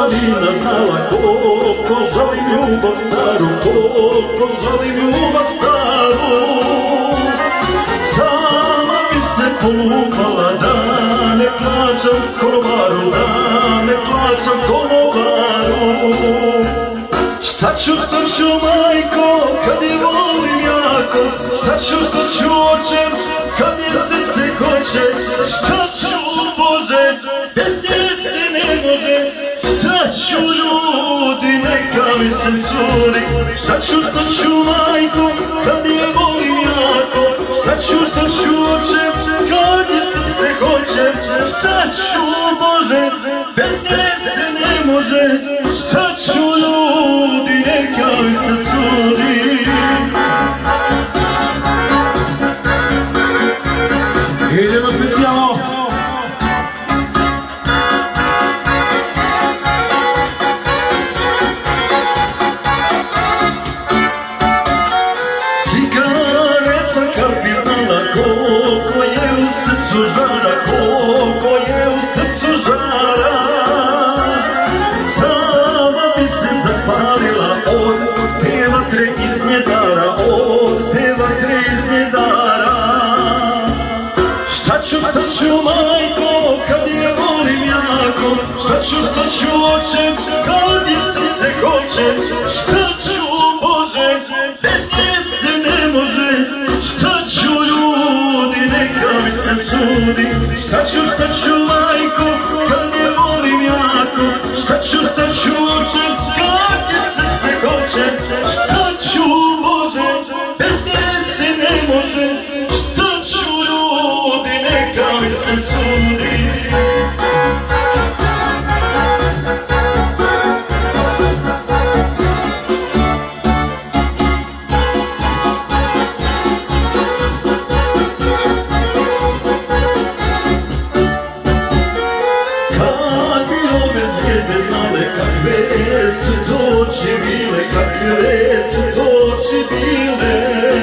Šarina znala koliko želim ljubav staru, koliko želim ljubav staru. Sama bi se polupala da ne plaćam konobaru, da ne plaćam konobaru. Šta ću majko kad je volim jako, šta ću oče kad je srce hoće, šta ću Bože bez nje se ne može, šta ću ljudi neka mi se suri, šta ću majko kad je volim jako, šta ću oče kad je srce hoće, šta ću Bože bez nje se ne može, šta ću ljudi neka mi se suri. Idemo specijalno. Cigareta kad bi znala koliko je u srcu žara, koliko je u srcu žara. Sama bi se zapalila od te vatre iz njedara, od te vatre iz njedara. Šta ću majko kad je volim jako, šta ću oče kad je srce hoće, šta ću Bože bez nje se ne može, šta ću ljudi neka mi se sudi, šta ću majko kad je volim jako, šta ću oče kad je srce hoće, šta ću Bože bez nje se ne može, šta ću ljudi neka mi se sudi. Kad bi ove zvijezde znale kakve su to oči bile, kakve su to oči bile,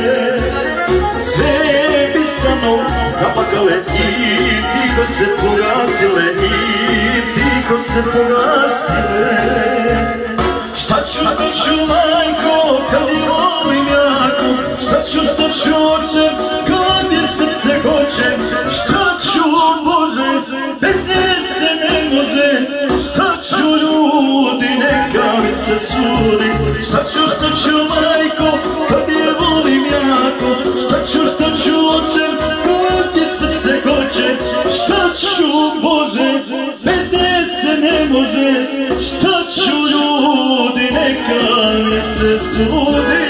sve bi sa mnom zapakale i tiho se pogasile, i tiho se pogasile. Šta ću majko kad je volim jako, šta ću oče kad je srce hoće, šta ću Bože bez nje se ne može, šta ću ljudi neka mi se sudi, šta ću majko kad je volim jako, šta ću oče kad je srce hoće, šta ću Bože bez nje se ne može, šta ću ljudi neka mi se sudi.